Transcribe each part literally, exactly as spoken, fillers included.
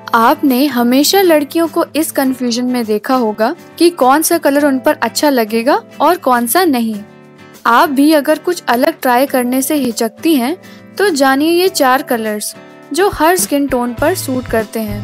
आपने हमेशा लड़कियों को इस कंफ्यूजन में देखा होगा कि कौन सा कलर उन पर अच्छा लगेगा और कौन सा नहीं। आप भी अगर कुछ अलग ट्राई करने से हिचकती हैं तो जानिए ये चार कलर्स जो हर स्किन टोन पर सूट करते हैं।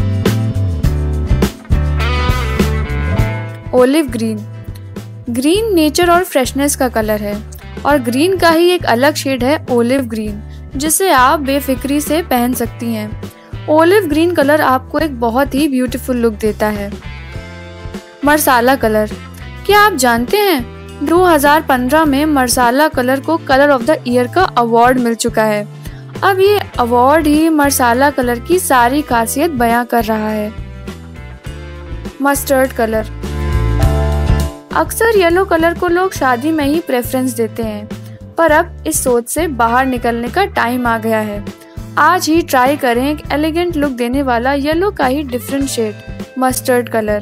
Olive green. ग्रीन नेचर और फ्रेशनेस का कलर है और ग्रीन का ही एक अलग शेड है ओलिव ग्रीन, जिसे आप बेफिक्री से पहन सकती हैं। ओलिव ग्रीन कलर आपको एक बहुत ही ब्यूटीफुल लुक देता है। मसाला कलर। क्या आप जानते हैं दो हज़ार पंद्रह में मसाला कलर को कलर ऑफ द ईयर का अवार्ड मिल चुका है। अब ये अवार्ड ही मसाला कलर की सारी खासियत बयां कर रहा है। Mustard colour. अक्सर येलो कलर को लोग शादी में ही प्रेफरेंस देते हैं, पर अब इस सोच से बाहर निकलने का टाइम आ गया है। आज ही ट्राई करें एक एलिगेंट लुक देने वाला येलो का ही different shade, mustard colour.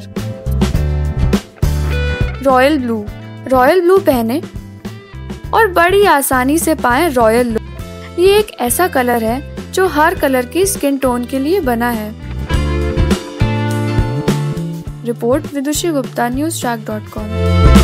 Royal blue. Royal blue पहने और बड़ी आसानी से पाएं रॉयल लुक। ये एक ऐसा कलर है जो हर कलर की स्किन टोन के लिए बना है। Report Vidushi Gupta, news track dot com.